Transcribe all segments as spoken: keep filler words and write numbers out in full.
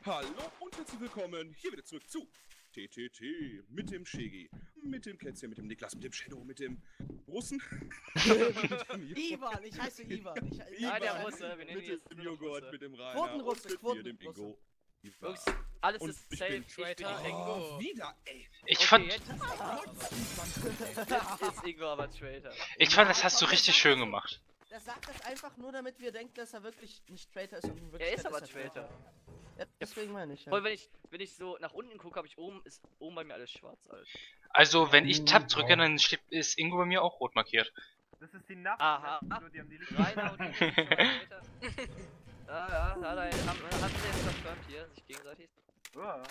Hallo und herzlich willkommen hier wieder zurück zu T T T mit dem Shegi, mit dem Kätzchen, mit dem Niklas, mit dem Shadow, mit dem Russen. Ivan, ich heiße Ivan. Ich, Ivan, Nein, der Russe, wir nennen mit ihn jetzt dem nur noch Joghurt, Russe. mit dem Rainer Quotenrusse, und mit mir, dem Quotenrusse. Ingo. Jungs, alles Und ist ich safe. bin Ich bin Traitor. Ingo. Oh, wieder, ey. Ich Okay, fand, jetzt, jetzt ist Ingo aber Traitor. ich fand, das hast du richtig schön gemacht. Der sagt das einfach nur, damit wir denken, dass er wirklich nicht Traitor ist. Und wirklich Er ist fett aber er Traitor. Ja, deswegen meine ich. Ja. Voll, wenn ich, wenn ich so nach unten gucke, habe ich oben, ist oben bei mir alles schwarz, Alter. Also, wenn ich Tab drücke, dann steht- ist Ingo bei mir auch rot markiert. Das ist die Nacht. Aha. Nur die haben die Lichter. Rainer und Ingo sind schon mal Traitor. Ja, ja, ja, da haben, haben sie jetzt confirmed hier, sich gegenseitig. Oh.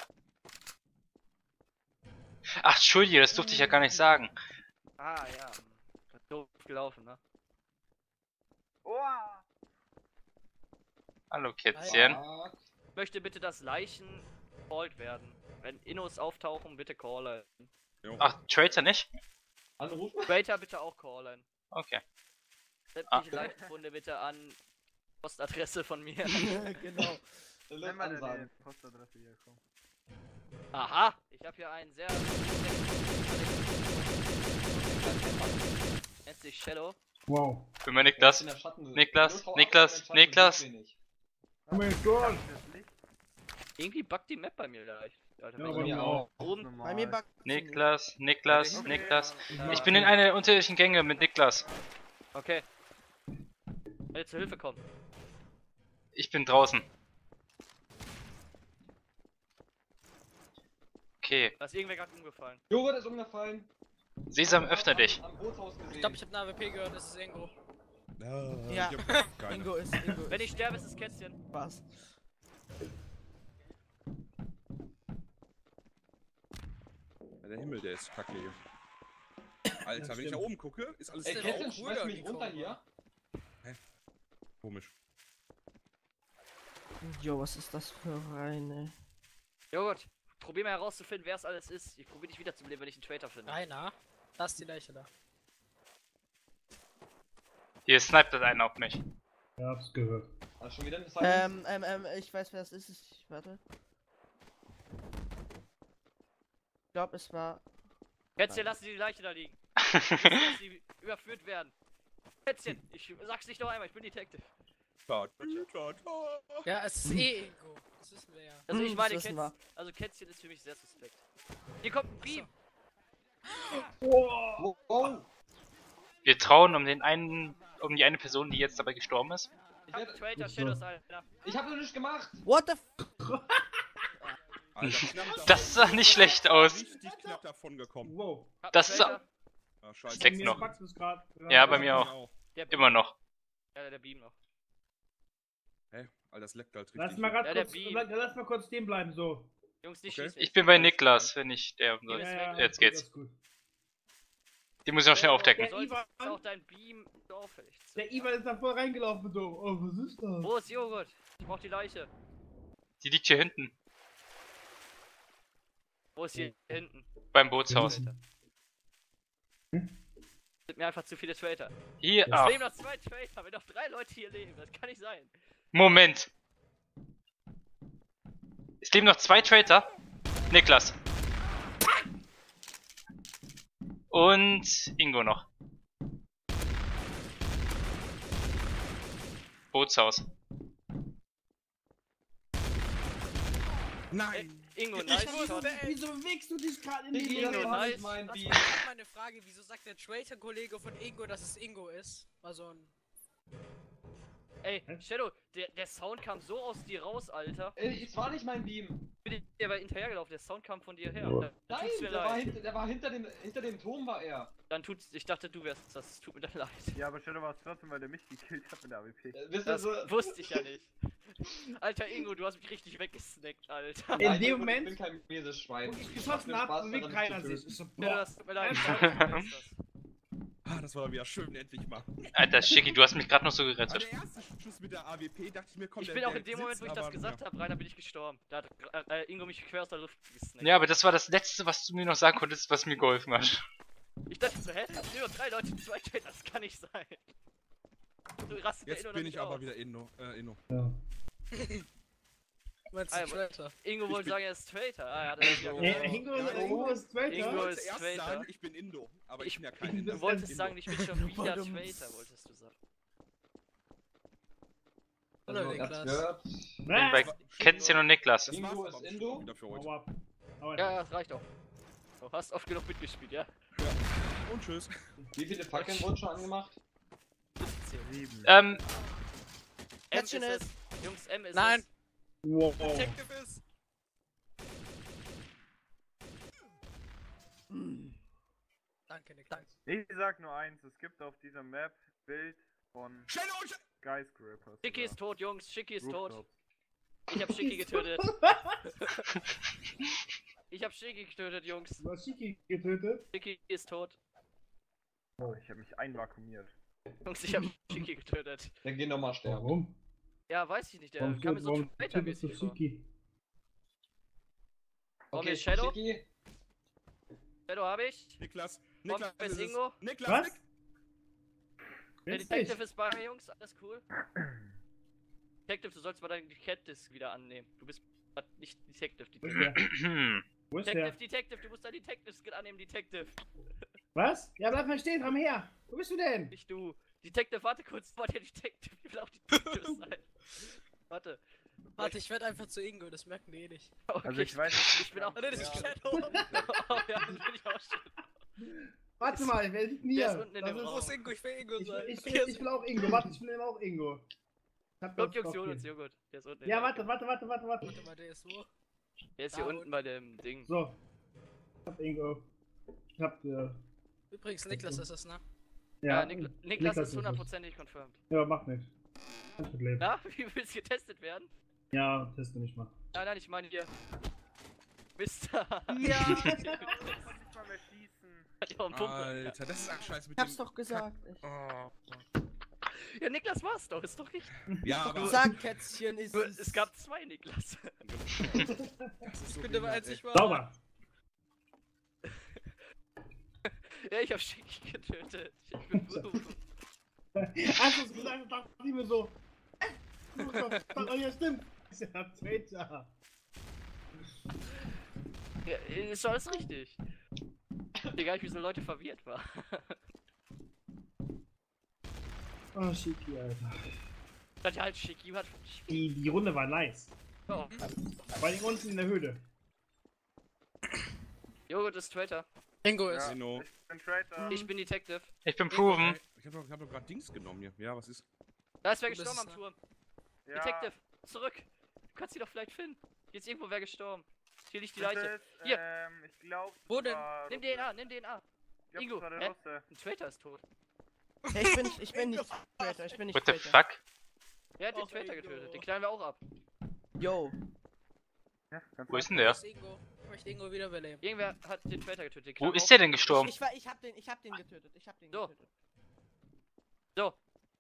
Ach, Entschuldige, das durfte ich ja gar nicht sagen. Ah, ja. Doof gelaufen, ne? Oh. Hallo, Kätzchen. Ich möchte bitte, dass Leichen called werden. Wenn Innos auftauchen, bitte callen. Ach, Traitor nicht? Traitor bitte auch callen. Okay. Sämtliche Leichenfunde bitte an Postadresse von mir. Genau. Wenn wir denn die Postadresse hier kommen. Aha, ich habe hier einen sehr... Nennt sich Shadow. Wow. Für mich Niklas. Niklas, Niklas, Niklas. Oh mein Gott. Das Licht. Irgendwie buggt die Map bei mir leicht. Alter, Ja, wenn bei ich mir auch. oben... Normal. Bei mir backt Niklas, Niklas, Okay. Niklas. Ja. Ich bin in einer unterirdischen Gänge mit Niklas. Okay. Will zur Hilfe kommen. Ich bin draußen. Okay. Da ist irgendwer gerade umgefallen. Joghurt ist umgefallen. Sesam, öffne dich. Am Bootshaus gesehen. Hm. Ich glaube, ich habe eine A W P gehört, das ist Ingo. Ja. Ich hab keine. Ingo ist Ingo. Wenn ist ich sterbe, ist es Kätzchen. was. Ja, der Himmel, der ist kacke hier. Alter, wenn ich da oben gucke, ist alles Ey, der Kätzchen, cool, schmeiß der mich Nico. runter hier. komisch. Jo, was ist das für eine? Joghurt, probier mal herauszufinden, wer es alles ist. Ich probiere dich wiederzubeleben, wenn ich einen Traitor finde. Rainer, da ist die Leiche da. Hier sniped einer auf mich. Ja, hab's gehört. Also schon wieder ein Silence. Ähm, ähm, ähm, ich weiß, wer es ist. Ich warte. Ich glaube, es war. Kätzchen, lass die Leiche da liegen. Lass sie überführt werden. Kätzchen, ich sag's nicht noch einmal, ich bin Detective. Ta, ta, ta, ta. Ja, es ist eh Ingo. Das wissen wir ja. Also ich Hm, meine, das wissen Kätzchen, also Kätzchen ist für mich sehr suspekt. Hier kommt ein Beam. Wow. wow. Wir trauen um den einen, um die eine Person, die jetzt dabei gestorben ist. Ich hab Traitor Ist so. Shadows, Alter. Ich hab noch nichts gemacht. What the f. Alter, knapp davon- Das sah nicht schlecht aus. Richtig knapp davon gekommen. Wow. Hab Das ist Traitor. Ah, scheiße. Sechs Bei mir noch. backt es grad. Ja, bei mir auch. Der Beam. Immer noch. Ja, der Beam noch. Hä? Alter, das leckt halt richtig. Lass mal grad Ja, der kurz, Beam. la- lass mal kurz stehen bleiben, so. Jungs, nicht Okay. schießen. Ich bin bei Niklas, wenn ich sterben soll. Ja, ja, Jetzt gut, geht's. das ist gut. Die muss ich noch schnell aufdecken. Der Du solltest Ivan- auch dein Beam so auffällig. Der Ivan ist da voll reingelaufen, so. Oh, was ist das? Wo ist Joghurt? Ich brauch die Leiche. Die liegt hier hinten, Wo ist hier hinten? beim Bootshaus. Traitor. Sind mir einfach zu viele Traitor. Hier, Es ah, leben noch zwei Traitor, wenn noch drei Leute hier leben. Das kann nicht sein. Moment. Es leben noch zwei Traitor. Niklas. Und Ingo noch. Bootshaus. Nein! Ingo, Ich nice wusste, Shot. ey. Wieso bewegst du dich gerade in Digi, die das Ingo, war nice. nicht mein Das Beam. ist meine Frage, wieso sagt der Traitor-Kollege von Ingo, dass es Ingo ist? War so ein... Ey, Shadow, der, der Sound kam so aus dir raus, Alter. Ey, es war nicht mein Beam. Ich bin dir aber hinterhergelaufen, der Sound kam von dir her. Ja. Dann, dann Nein, tut's mir der war, leid. hinter, der war hinter dem hinter dem Turm war er. Dann tut's, ich dachte, du wärst das. Es tut mir dann leid. Ja, aber Shadow war es trotzdem, weil der mich gekillt hat mit der A W P. Äh, Wisst ihr Das so? wusste ich ja nicht. Alter Ingo, du hast mich richtig weggesnackt, Alter. In Nein, dem Joghurt, Moment, Ich bin kein mieses Schwein. wo ich Ich geschossen hab hab, Spaß bewegt daran, keiner dich zu sich. töten. Ich so, Ja, boah. das tut mir leid. du weißt das. Ah, das war wieder schön, endlich mal. Alter, Schicki, du hast mich gerade noch so Aber gerettet. der erste Schuss mit der A W P dachte ich mir, komm, Ich der, bin auch der in dem Moment, wo ich sitzt, das aber, gesagt ja. habe, Rainer, bin ich gestorben. Da hat äh, Ingo mich quer aus der Luft gesnackt. Ja, aber das war das Letzte, was du mir noch sagen konntest, was mir geholfen hat. Ich dachte so, hä? Es sind nur drei Leute im Zweiten, das kann nicht sein. Du rastet ja Jetzt Inno bin noch ich nicht aber aus. wieder Inno. Äh, Inno. Ja. Meinst Ah, du Traitor? Ingo Ich wollte bin- sagen, er ist Traitor. Ah, ja, das ist ja Oh. Äh, genau. Ingo, Ja, Ingo ist Traitor. Ingo Ich wollte ist erst Traitor. sagen, ich bin Indo, aber ich bin ja kein Indo. Du wolltest Indo. sagen, ich bin schon wieder Verdammt. Traitor, wolltest du sagen. Oder Also, ihr habt's Niklas? gehört. Bin bei Was? Kätzchen und Niklas. Das Ingo war's ist aber Indo. wieder für heute. Hau ab. Hau ab. Ja, ja, das reicht auch. Du hast oft genug mitgespielt, ja? Und tschüss. Wie viele Fackeln wurden schon angemacht? Sieben. Ähm, M ist Kätzchen es. ist. Jungs, M ist Nein. es. Wow. Detective ist. Danke, Niklas. Ich sag nur eins, es gibt auf dieser Map Bild von Shadow und Sh Skyscrapers. Schicki ist tot, Jungs. Schicki ist tot. Rooftops. Ich hab Schicki getötet. Ich hab Schicki getötet, Jungs. Du hast Shiki getötet. Schicki ist tot. Oh, ich hab mich einvakuumiert. Jungs, ich hab Schicki getötet. Dann geh nochmal sterben. Warum? Ja, weiß ich nicht. Der Warum, kam mir so warum tötest du Traitor-mäßig vor. Shiki? Warum Okay, ist Shadow? Schicki. Shadow hab ich. Niklas. Warum Niklas ist ist es. Ingo? Niklas. Was? Nick Der Jetzt Detective nicht. ist bei mir, Jungs. Alles cool. Detective, du sollst mal deinen Cat-Disc wieder annehmen. Du bist grad nicht Detective. Wo ist Detective, der? Wo ist Detective, der? Detective, du musst deinen Detective-Skill annehmen, Detective. Was? Ja, bleib mal stehen, komm her. Wo bist du denn? Nicht du. Detective, warte kurz. Warte, Detective. Ich will auch Detective sein. Warte. Warte, ich werde einfach zu Ingo, das merken die eh nicht. Okay, Also ich weiß nicht. ich bin auch. Oh, das ist Ja. Shadow. Oh, ja, das bin ich auch schon. Warte mal, wer liegt Der mir? ist unten in Das dem ist- Wo ist Ingo? Ich will Ingo Ich, sein. ich, ich, ich will auch Ingo. Warte, ich will eben auch Ingo. Ich hab Kommt, das Jungs, drauf wir holen uns gehen. Joghurt. Der ist unten. in Ja, der warte, Ecke. warte, warte, warte, warte. Warte mal, der ist wo? Der ist hier Da unten unten. bei dem Ding. So. Ich hab Ingo. Ich hab, äh, Übrigens, Niklas ist es, ne? Ja, ja. Nikla Niklas, Niklas ist ist es. hundertprozentig confirmed. Ja, macht nichts. Kein Problem. Na, wie willst du getestet werden? Ja, teste nicht mal. Nein, nein, ich meine hier. Mister. Ja. Ich kann nicht mal mehr schießen. Hat ja auch einen Pumpe. Alter, das ist ein Scheiß mit Ich hab's dem... doch gesagt. Ich Oh. Ja, Niklas war's doch, ist doch richtig. Ja, aber... sag, Kätzchen ist Nur, es gab zwei Niklas. Das ist so Ich bin der behindert, einzig ey. war. Sauber. Ja, ich hab Schicki getötet. Ich bin berufen. Hast du es gesagt, dachte ich mir so. Oh ja, stimmt. Ist ja Traitor. Ja, ist doch alles richtig. Egal, wie so Leute verwirrt waren. Oh, Shiki, Alter. Das halt Schicki hat. Die, die Runde war nice. Oh. Vor allem unten in der Höhle. Joghurt ist Traitor. Ingo ist. Ja. Inno. Ich bin Traitor. Ich bin Detective. ich bin proven. Ich hab doch, ich hab doch gerade Dings genommen hier. Ja, was ist? Da ist wer Du bist gestorben am es, Turm. Ja, Detective, zurück. Du kannst sie doch vielleicht finden. Hier ist irgendwo wer gestorben. Hier liegt die das Leiche. ist, Hier. Ähm, ich glaube. Wo denn? Nimm D N A, nimm D N A. Ich Ingo, glaub, das war hä? der Russe. Ein Traitor ist tot. Ja, ich bin, ich bin nicht Traitor, ich bin nicht What the Traitor. fuck? Wer hat den Och, Traitor Ingo. getötet? Den knallen wir auch ab. Yo. Ja, ganz Wo ist denn Wo der? ist Ingo? Ich möchte Ingo wiederbeleben. Irgendwer hat den Traitor getötet. Den Wo knallen wir ist auch der ab. denn gestorben? Ich, war, ich hab den, ich hab den getötet. Ich hab den So. getötet. So.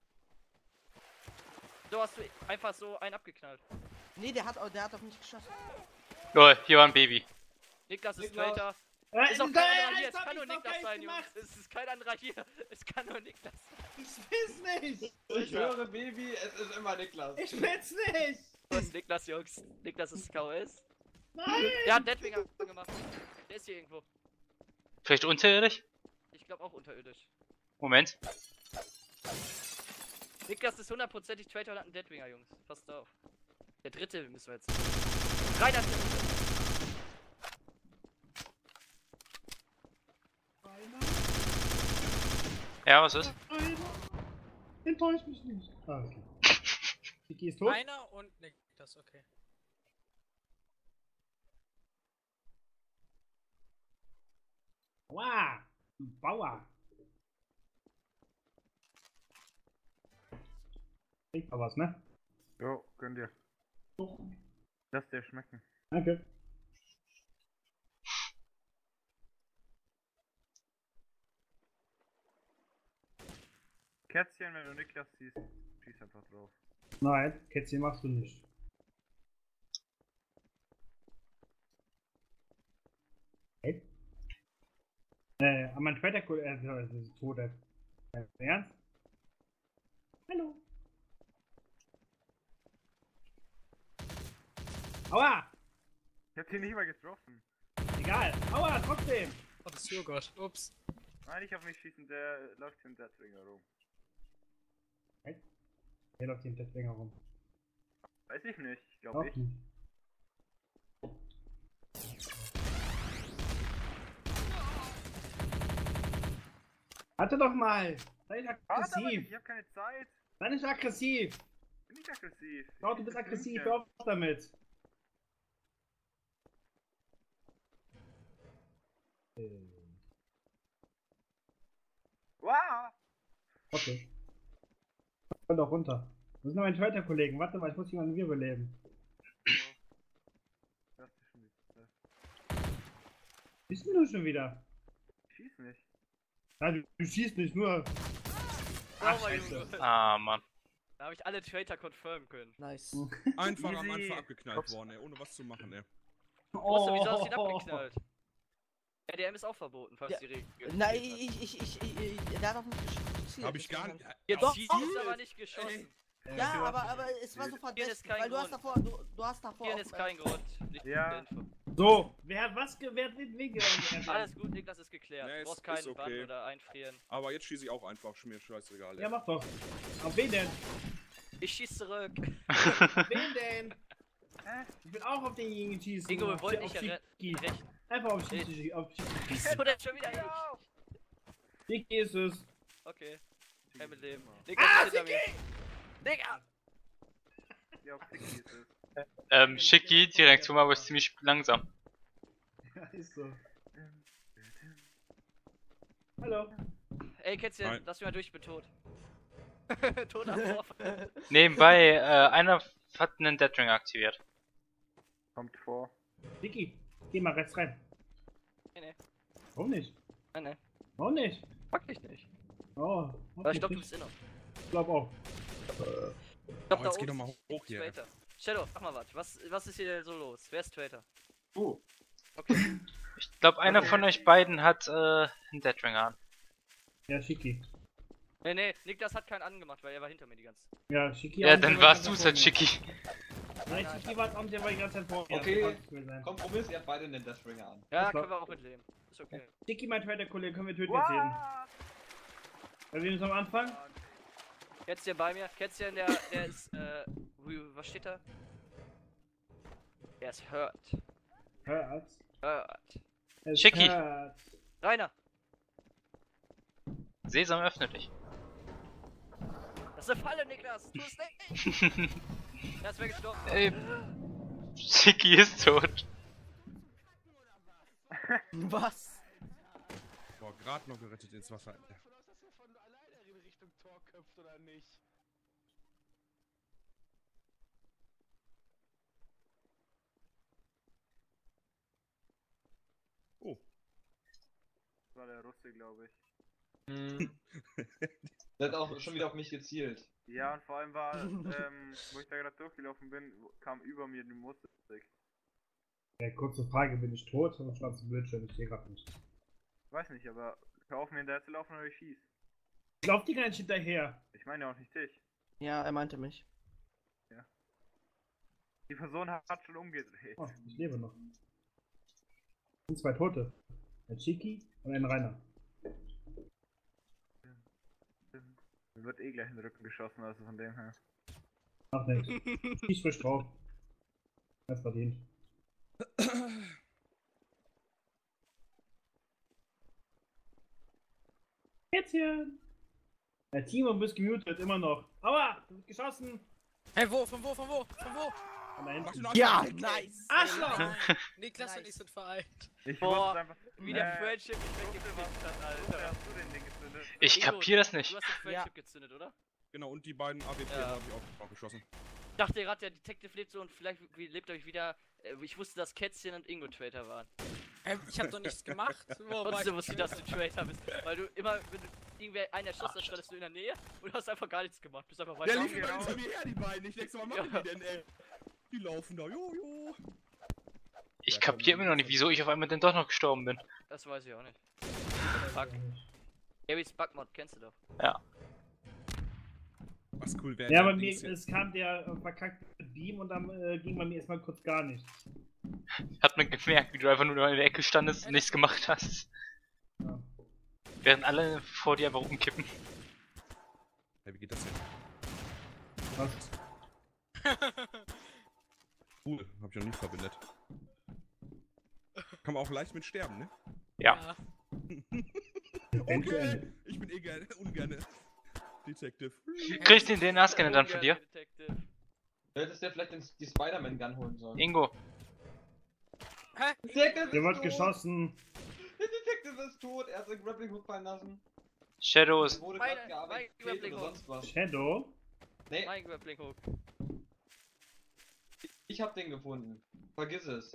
So hast du einfach so einen abgeknallt. Nee, der hat, auch- der hat auf mich geschossen. Lol, hier war ein Baby. Niklas ist Niklas. Traitor. Äh, Ist auch nein, kein anderer hier. Es hab kann nur ich doch Niklas gar sein, nicht Jungs. gemacht. Es ist kein anderer hier. Es kann nur Niklas sein. Ich will's nicht. Ich höre, Baby, es ist immer Niklas. Ich will's nicht. Du hast Niklas, Jungs. Niklas ist K O S. Nein. Der hat Deadwinger gemacht. Der ist hier irgendwo. Vielleicht unterirdisch? Ich glaube auch unterirdisch. Moment. Niklas ist hundertprozentig Traitor und hat einen Deadwinger, Jungs. Passt auf. Der dritte müssen wir jetzt. Rein an den Ja, was ist? Einer. Enttäusch mich nicht. Ah, okay. Shiki ist tot. Einer und Niklas, okay. Wow. Du Bauer. Klingt aber was, ne? Jo, gönn dir. Lass dir schmecken. Danke. Kätzchen, wenn du Niklas siehst, schieß einfach drauf. Nein, Kätzchen machst du nicht. Hey? Äh, an mein Twitter, äh, das ist tot. Äh, Ernst? Hallo. Aua! Ich hab den nicht mal getroffen. Egal. Aua, trotzdem. Oh, das ist Joghurt. Ups. Nein, nicht auf mich schießen, der läuft im Deathring herum. Hier läuft den Deathwing herum. Weiß ich nicht, ich glaube Auch ich. nicht. Warte doch mal! Sei nicht Warte aber nicht, aggressiv! ich hab keine Zeit. Sei nicht aggressiv! Bin nicht aggressiv. Schau, Ich du bist das aggressiv, Blümchen. hör auf damit! Wow! Okay. Komm doch runter. Wo sind noch meine Traitor-Kollegen? Warte mal, ich muss jemanden wirbeleben. Das ist schon wieder. Bist denn du schon wieder? Ich schieß nicht. Nein, du, du schießt nicht nur. Sauber, scheiße. Junge. Ah, Mann. Da habe ich alle Traitor confirmen können. Nice. Einfach am Easy. Anfang abgeknallt Kommst- worden, ey, ohne was zu machen, ey. Wusste, wieso hast du ihn abgeknallt? R D M ist auch verboten, falls Ja, die Regel. Nein, ich, ich, ich, ich, ich, der hat auf mich geschossen. Hab ich gar nicht. Jetzt Doch, schießt doch. aber nicht geschossen. Ja, aber, aber es war so ist verdächtig, kein weil du hast Grund. davor, du, du hast davor Hier auch, ist äh, kein Grund. Nicht Ja. Info. So, wer hat was ge... Wer hat wen wen gerannt? Alles gut, Niklas ist geklärt. Nee, Du ist- brauchst ist keinen okay. Bann oder einfrieren. Aber jetzt schieße ich auch einfach, mir scheißegal, ey. Ja, mach doch. Auf wen denn? Ich schieß zurück. Auf wen denn? Ich will auch auf denjenigen schießen. Ingo, wir Auf- wollten auf dich ja Schicki. re- recht. Einfach auf Schicki. Auf Schicki. Oder schon wieder ich. Schicki ist es. Okay. Kein mit Leben. Niklas Ah, ist hinter mir. Digga! Ja, auf Sticky ist es. Ähm, Schicki, die Reaktion war aber ziemlich langsam. Ja, ist so. Hallo. Ey, Kätzchen, Nein. lass mich mal durch, ich bin tot. Tot am Vorfall. Nebenbei, äh, einer hat einen Deathring aktiviert. Kommt vor. Schicki, geh mal rechts rein. Nee, nee. Warum nicht? Nein, nein. Warum nicht? Fuck dich nicht. Oh. Aber ich glaub, du bist inner. Ich glaub auch. Ich glaub, Oh, da jetzt geh oben doch mal ist hoch hier. Traitor. Shadow, mach mal was. was. Was ist hier denn so los? Wer ist Traitor? Du. Okay. Ich glaube, einer von euch beiden hat äh, einen Deathring an. Ja, Schicki. Nee, nee, Niklas hat keinen angemacht, weil er war hinter mir die ganze Zeit. Ja, Schicki. Ja, auch, dann der warst war du's die halt, ganze Zeit Schicki. vor mir. Nein, Schicki war der war die ganze Zeit vor mir. Okay. Das kann nicht mehr sein. Kompromiss, ihr habt beide den Deathbringer an. Ja, Das können war- wir auch mitleben. Ist okay. Schicki, mein Traitor-Kollege, können wir töten jetzt jeden. Wir sehen uns am Anfang. Kätzchen bei mir. Kätzchen, der, der ist, äh, wie- was steht da? Er ist hurt. Hört. Hurt. Es Schicki. hört. Rainer, Sesam, öffne dich. das ist eine Falle, Niklas. Tu es nicht. Er ist weggestorben. Ey, Schicki ist tot. Was? Boah, gerade noch gerettet ins Wasser. Dass er von alleine in Richtung Tor köpft oder nicht. Oh. Das war der Russe, glaube ich. Hm. Der hat auch schon wieder auf mich gezielt. Ja, und vor allem war, ähm, wo ich da gerade durchgelaufen bin, kam über mir die Musik. Ja, kurze Frage, bin ich tot oder schwarze Bildschirm? Ich sehe gerade nicht. Ich weiß nicht, aber hör auf mir hinterher zu laufen oder ich schieß. Ich lauf dir gar nicht hinterher. Ich meine ja auch nicht dich. Ja, er meinte mich. Die Person hat hat schon umgedreht. Oh, ich lebe noch. Es sind zwei Tote. Ein Schicki und ein Rainer. Mir wird eh gleich in den Rücken geschossen, also von dem her. Ach nicht. Ich frisch drauf. Das verdient. Kätzchen! Der Timo, du bist gemutet, immer noch. Aua! Du bist geschossen! Hey, wo? Von wo? Von wo? Von wo? Von da Mach hinten. den einfach Ja, weg. nice! Arschloch! Niklas und Nice. ich sind vereint. Ich Boah, wusste einfach. Wie der Äh, Friendship mich Russe, weggeklickt was- hat, Russe, Alter. hast du den Ding gezündet? Ich Ingo, kapier das Du nicht. hast das Friendship gezündet, oder? Genau, und die beiden A W P Ja. habe ich auch, auch geschossen. Ich dachte gerade, der Detective lebt so und vielleicht wie- lebt euch wieder. Äh, ich wusste, dass Kätzchen und Ingo Traitor waren. Ähm, ich hab doch nichts gemacht. Wo war Trotzdem ich? wusste ich, dass du Traitor bist. Weil du immer, wenn du irgendwer einen erschossen hast, standest du in der Nähe und hast einfach gar nichts gemacht. Bist einfach Der weiter. lief immer genau. hinter mir her, die beiden. Ich denk so, was machen Ja. die denn, ey? Die laufen da, jojo. Ich kapier immer noch nicht, wieso ich auf einmal denn doch noch gestorben bin. Das weiß ich auch nicht. Fuck. Gary's Bugmod kennst du doch. Was cool wäre. Ja, aber der mir, Dings hier. es kam der äh, verkackte einen Beam und dann äh, ging bei mir erstmal kurz gar nichts. Hat man gemerkt, wie du einfach nur in der Ecke standest und nichts gemacht hast. Ja. Während alle vor dir einfach umkippen. Hey, wie geht das denn? Was? Cool, hab ich noch nie verbindet. Kann man auch leicht mit sterben, ne? Ja. Okay, ich bin eh gerne, ungerne Detective. Kriegst du den D N A-Scanner dann von dir? Detective. Du hättest dir vielleicht den, die Spider-Man-Gun holen sollen. Ingo. Hä? Detective Der wird ist tot. geschossen. Der Detective ist tot, er hat seinen Grappling Hook fallen lassen. Shadow Er ist. wurde Meine- gerade gearbeitet, mein Grappling oder Hook. sonst was. Shadow? Nee, Mein Grappling Hook. ich hab den gefunden. Vergiss es.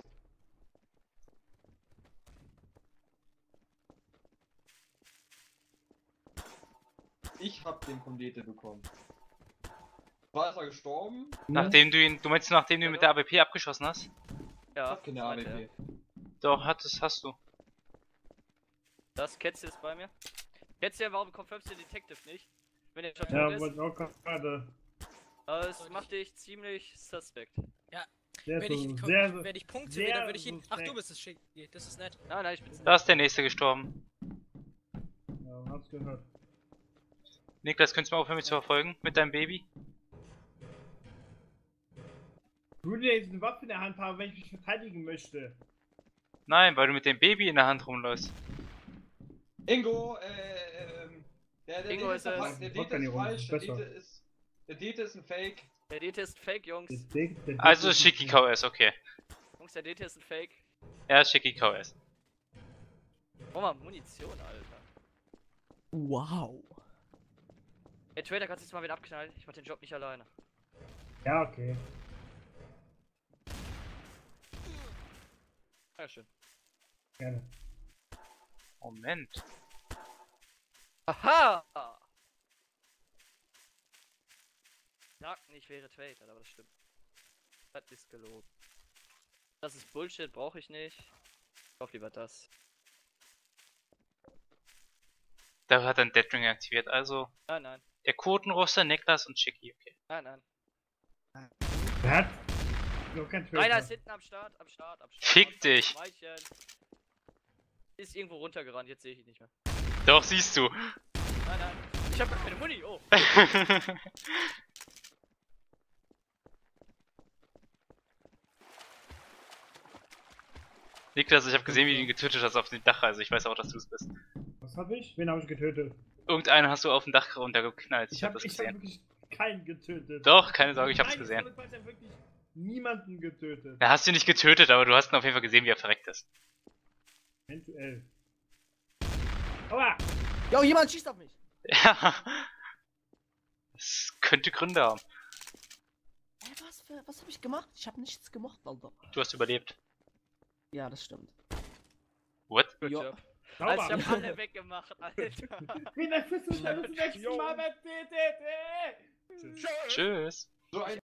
Ich hab den vom Dete bekommen. War ist er gestorben? Nachdem du ihn. Du meinst nachdem du ihn mit der A W P abgeschossen hast? Ich Ja, hab keine das A meinte W er. P. Doch, hat es, hast du. Das Kätzchen ist bei mir. Kätzchen, warum confirmst du den Detective nicht? Wenn der schon Ja, tot ist, wollte auch gerade. das macht dich ziemlich suspekt. Sehr, Wenn ich, so, ko- sehr, wenn ich Punkte sehr will, dann würde ich ihn. Ach, suspekt. du bist es, Schicky. Das ist nett. Nein, nein, ich bin's Da ist der nächste gestorben. Ja, hab's gehört. Niklas, könntest du mal aufhören mich zu verfolgen? Mit deinem Baby? Ich würde jetzt eine Waffe in der Hand haben, wenn ich mich verteidigen möchte. Nein, weil du mit dem Baby in der Hand rumläufst. Ingo, äh, ähm, der, der Ingo Dete ist der, es. Fa- der Wodka Dete ist nicht rum, falsch, der besser. Dete ist, der Dete ist ein Fake. Der D T ist ein Fake, Jungs. Der Dick- der Dick Also ist- Shiki K O S, okay. Jungs, der D T ist ein Fake. Ja, Shiki K O S. Oh mal, Munition, Alter. Wow. Ey, Trader, kannst du jetzt mal wieder abknallen? Ich mach den Job nicht alleine. Ja, okay. Ja, schön. Gerne. Moment. Aha! Sagten, ich wäre Trader, aber das stimmt. Das ist gelogen. Das ist Bullshit, brauche ich nicht. Ich kauf lieber das. Da hat er einen Deadring aktiviert, also Nein, nein, der Quotenroster, Niklas und Shiki, okay. nein, nein. Wer hat? Noch kein Trader. Einer ist hinten am Start, am Start, am Start. Fick dich. Weichen. Ist irgendwo runtergerannt, jetzt sehe ich ihn nicht mehr. Doch, siehst du. Nein, nein. Ich hab gar keine Muni, oh. Niklas, ich habe gesehen, wie du ihn getötet hast auf dem Dach, also ich weiß auch, dass du es bist. Was hab ich? Wen habe ich getötet? Irgendeinen hast du auf dem Dach runtergeknallt, ich, Ich hab habe das ich hab gesehen. wirklich keinen getötet. Doch, keine Sorge, ich hab's Nein, gesehen. Ich habe wirklich niemanden getötet. Da hast du nicht getötet, aber du hast ihn auf jeden Fall gesehen, wie er verreckt ist. Eventuell. Aua! Jo, jemand schießt auf mich. Ja. Das könnte Gründe haben. Hä, was für, was habe ich gemacht? Ich habe nichts gemacht, Alter. Du hast überlebt. Ja, das stimmt. What? Good Jo. job. Sauber! Also, ich hab alle weggemacht, Alter. Wie weit bist du denn das nächste Mal mit T T T? Tschüss. Tschüss. So ein